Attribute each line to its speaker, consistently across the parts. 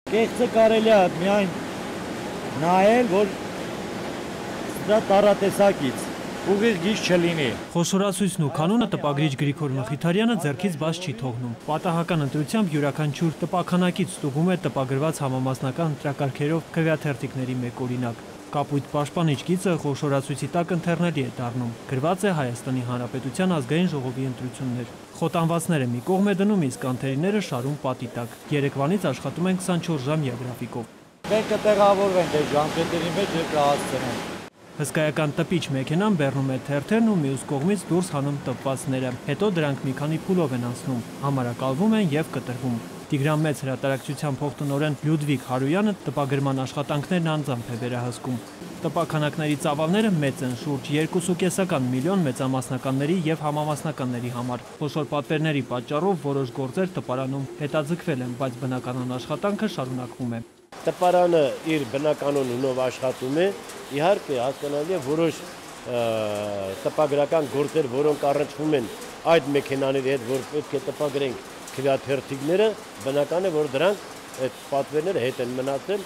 Speaker 1: Կեղծը կարելի է միայն նայել, որ դա տարատեսակից ուղիղ գիծ չլինի։
Speaker 2: Խոշորացույցն ու կանոնը տպագրիչ Գրիգոր Մխիթարյանը ձեռքից բաց չի թողնում։ Պատահական ընտրությամբ յուրաքանչյուր տպաքանակից ստուգում է տպագրված համամասնական ընտրակարգերով քվեաթերթիկների մեկ օրինակ։ Կապույտ պաշտպանիչ գիծը խոշորացույցի տակ ընթեռնելի է դառնում։ Գրված է Հայաստանի Հանրապետության ազգային ժողովի ընտրություններ։ Խոտանվածները մի կողմ է դնում, իսկ անթերիները շարում պատի տակ։ Երեկվանից աշխատում են 24 ժամյա գրաֆիկով։
Speaker 1: Մենք կտեղավորվենք այդ ժամկետերի մեջ եւ կհասցնենք։
Speaker 2: Հսկայական տպիչ մեքենան բեռնում է թերթերն ու մյուս կողմից դուրս հանում տպվածները։ Հետո դրանք մի քանի փուլով են անցնում, համարակալվում են եւ կտրվում։ Տիգրան Մեծ հրատարակչության փոխտնօրեն Լյուդվիգ Հարոյանը տպագրման աշխատանքներն անձամբ է վերահսկում։ Տպաքանակների ծավալները մեծ են, շուրջ 2.5 միլիոն մեծամասնականների եւ համամասնականների համար։ Խոշոր պատվերների պատճառով որոշ գործեր տպարանում հետաձգվել են, բայց բնականon աշխատանքը շարունակվում է։
Speaker 3: Տպարանը իր բնականon ունով աշխատում է, իհարկե հասկանալի է որոշ տպագրական գործեր, որոնք առնչվում են այդ մեքենաների հետ, որ պետք է տպագրենք քվեաթերթիկները, բնական է, որ դրանք այդ պատվերները հետ են մնացել։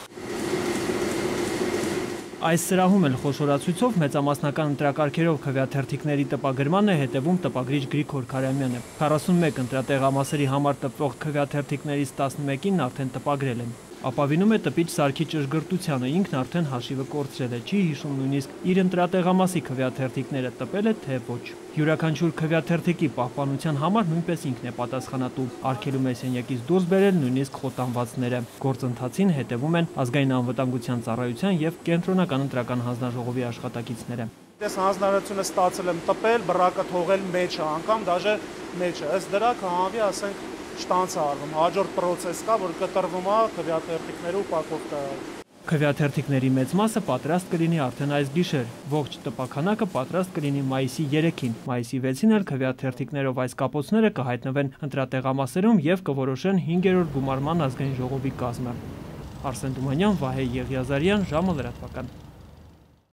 Speaker 2: Այս սրահում էլ խոշորացույցով մեծամասնական ընտրակարգերով քվեաթերթիկների տպագրման է հետևում տպագրիչ Գրիգոր Քարամյանը։ 41 ընտրատեղամասերի համար տպվող քվեաթերթիկներից 11-ին արդեն տպագրել են։ Ապավինում է տպիչ Սարգի ճշգրտությանը, ինքն արդեն հաշիվը կորցրել է, չի հիշում նույնիսկ իր ընտրատեղամասի քվեաթերթիկները տպել է, թե ոչ։ Յուրաքանչյուր քվեաթերթիկի պահպանության համար նույնպես ինքն է պատասխանատու, արգելում է սենյակից դուրս բերել նույնիսկ խոտանվածները։ Գործընթացին հետևում են ազգային անվտանգության ծառայության եւ կենտրոնական ընտրական հանձնաժողովի աշխատակիցները։
Speaker 4: Ես հանձնարարությունը ստացել եմ տպել, բռակը թողել մեջը, անգամ դաժե մեջը։ Ըստ դրա կհանվի, ասենք, շտանց արվում, հաջորդ պրոցես կա, որ կտրվում է քվեաթերթիկները ու պակովկա։
Speaker 2: Քվեաթերթիկների մեծ մասը պատրաստ կլինի արդեն այս գիշեր, ողջ տպաքանակը պատրաստ կլինի մայիսի 3-ին, մայիսի 6-ին էլ քվեաթերթիկներով այս կապոցները կհայտնվեն ընտրատեղամասերում եւ կորոշեն 5-րդ գումարման ազգային ժողովի կազմը։ Արսեն Դումանյան, Վահե Եղիազարյան, ժամը լրատվական։